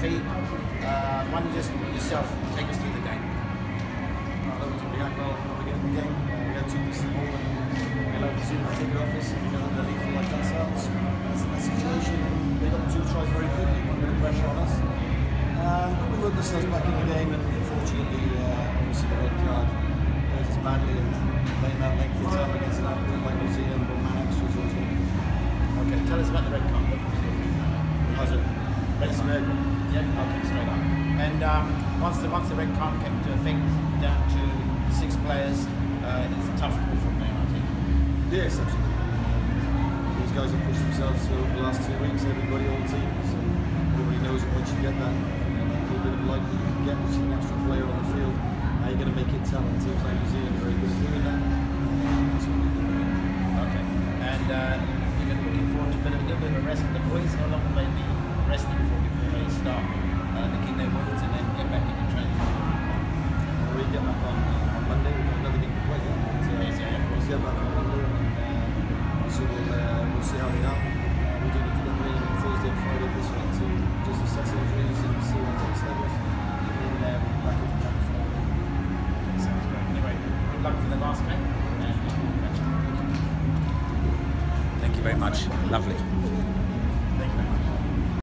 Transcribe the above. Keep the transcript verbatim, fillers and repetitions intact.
team. Uh, why don't you just yourself take us through the game? Well, that was a react well at the beginning of the game. Uh, we had two pieces of ball and we allowed the team to take it off us. We know that they're lethal like ourselves. That's that situation. They got the two tries very quickly, put a bit of pressure on us. Um, but we worked ourselves back in the game, and unfortunately, uh, obviously the red card hurt us badly, and playing that length of time against an outfit like New Zealand or Man Extra was always going to be different. Okay, tell us about the red card. How's it? Red card. Yeah, okay, straight up. And um, once the once the red card came into effect, down to six players, uh, it's a tough call from them, I think. Yes, absolutely. These guys have pushed themselves through the last two weeks. Everybody, all teams, and everybody knows that once you get that, you know, that little bit of light that you can get, which is an extra player on the field, how you're going to make it tell. And teams like New Zealand are very good at doing that. That's what we're doing. Okay. And uh, you're looking forward to a, bit of, a little bit of a rest for the boys. How long will they be resting for before they start uh, licking their wounds and then get back into training? Well, we get back on, uh, on Monday. We've got another game to play. Yeah? But, uh, yes, yeah, we'll get back on Monday, and uh, so we'll, uh, we'll see how they are. Uh, we do need to get them in on Thursday and Friday this week to just assess injuries and see our fitness levels, and then uh, back into camp for that. Sounds great. Anyway, good luck for the last game, and we'll catch up. Thank you very much. Lovely. Thank you very much.